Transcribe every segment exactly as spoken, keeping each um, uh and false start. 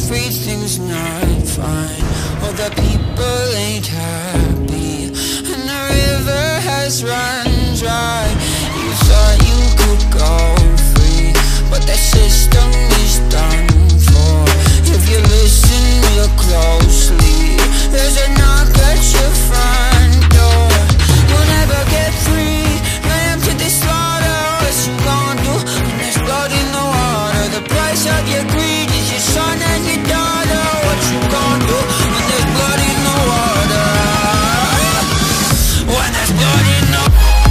everything's not fine. All the people ain't happy, and the river has run dry. You thought you could go free, but the system is done for. If you listen real closely, there's a knock at your front door. You'll never get free, lamb to the slaughter. What you gon' do when there's blood in the water? The price of your greed is your son and your daughter. What you gon' do when there's blood in the water? When there's blood in the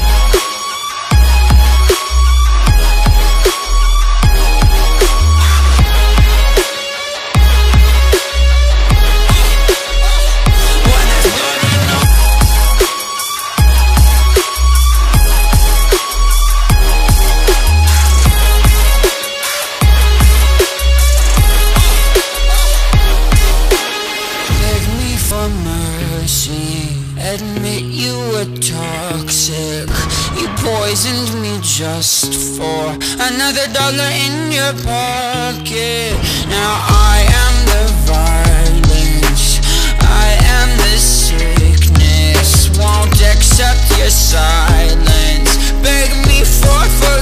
admit you were toxic. You poisoned me just for another dollar in your pocket. Now I am the violence, I am the sickness. Won't accept your silence, beg me for forgiveness.